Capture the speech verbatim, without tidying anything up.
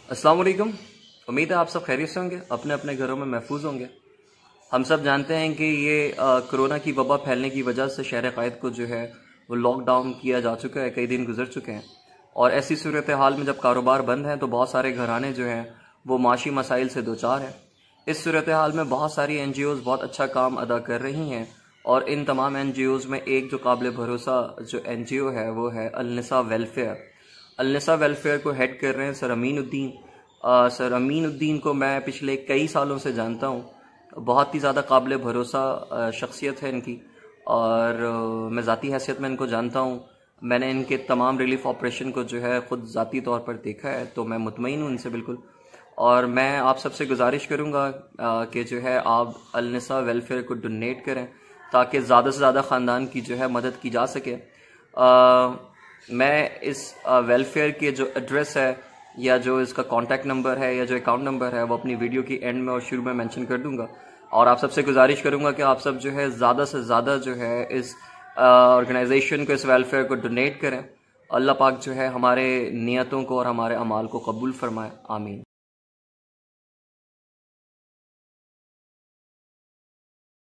अस्सलाम वालेकुम। उम्मीद है आप सब खैरियत से होंगे, अपने अपने घरों में महफूज होंगे। हम सब जानते हैं कि ये कोरोना की वबा फैलने की वजह से शहर क़ायद को जो है वो लॉकडाउन किया जा चुका है, कई दिन गुजर चुके हैं। और ऐसी सूरत हाल में जब कारोबार बंद हैं तो बहुत सारे घराने जो हैं वो माशी मसाइल से दो चार हैं। इस सूरत हाल में बहुत सारी एन जी ओज़ बहुत अच्छा काम अदा कर रही हैं और इन तमाम एन जी ओज़ में एक जो काबिल भरोसा जो एन जी ओ है वो है अल-निसा वेलफेयर। अल-निसा वेलफेयर को हेड कर रहे हैं सर अमीनुद्दीन। सर अमीनुद्दीन को मैं पिछले कई सालों से जानता हूँ, बहुत ही ज़्यादा काबिल भरोसा शख्सियत है इनकी और आ, मैं ज़ाती हैसियत में इनको जानता हूँ। मैंने इनके तमाम रिलीफ ऑपरेशन को जो है ख़ुद ज़ाती तौर पर देखा है, तो मैं मुतमईन हूँ इनसे बिल्कुल। और मैं आप सबसे गुजारिश करूँगा कि जो है आप अल-निसा वेलफेयर को डोनेट करें ताकि ज़्यादा से ज़्यादा ख़ानदान की जो है मदद की जा सके। आ, मैं इस वेलफेयर के जो एड्रेस है या जो इसका कॉन्टैक्ट नंबर है या जो अकाउंट नंबर है वो अपनी वीडियो की एंड में और शुरू में मेंशन कर दूंगा। और आप सबसे गुजारिश करूंगा कि आप सब जो है ज़्यादा से ज़्यादा जो है इस ऑर्गेनाइजेशन को, इस वेलफेयर को डोनेट करें। अल्लाह पाक जो है हमारे नियतों को और हमारे अमाल को कबूल फरमाए। आमीन।